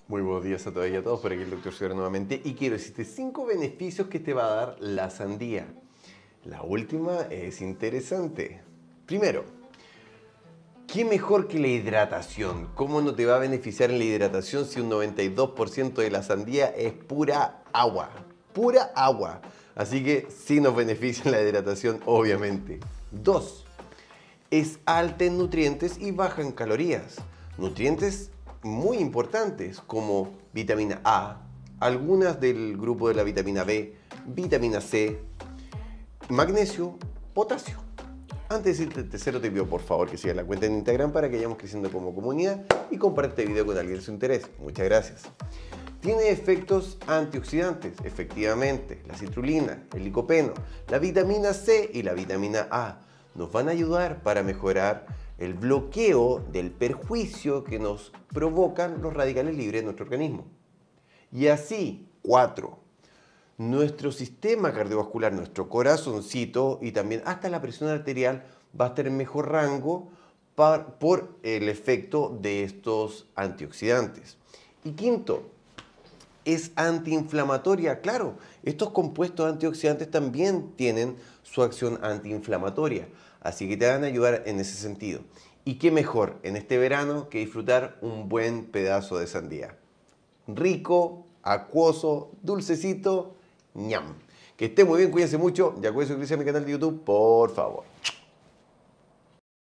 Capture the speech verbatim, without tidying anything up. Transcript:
Muy buenos días a todas y a todos, por aquí el doctor Sivera nuevamente y quiero decirte cinco beneficios que te va a dar la sandía. La última es interesante. Primero, ¿qué mejor que la hidratación? ¿Cómo no te va a beneficiar en la hidratación si un noventa y dos por ciento de la sandía es pura agua? Pura agua. Así que sí nos beneficia en la hidratación, obviamente. Dos, es alta en nutrientes y baja en calorías. Nutrientes muy importantes como vitamina A, algunas del grupo de la vitamina B, vitamina C, magnesio, potasio. Antes de decirte el tercero, te pido por favor que sigas la cuenta en Instagram para que vayamos creciendo como comunidad y comparte este video con alguien de su interés. Muchas gracias. Tiene efectos antioxidantes, efectivamente. La citrulina, el licopeno, la vitamina C y la vitamina A nos van a ayudar para mejorar el bloqueo del perjuicio que nos provocan los radicales libres en nuestro organismo. Y así, cuatro, nuestro sistema cardiovascular, nuestro corazoncito y también hasta la presión arterial va a estar en mejor rango por el efecto de estos antioxidantes. Y quinto, es antiinflamatoria. Claro, estos compuestos antioxidantes también tienen su acción antiinflamatoria, así que te van a ayudar en ese sentido. Y qué mejor en este verano que disfrutar un buen pedazo de sandía. Rico, acuoso, dulcecito, ñam. Que esté muy bien, cuídense mucho y acuérdense de suscribirse a mi canal de YouTube, por favor.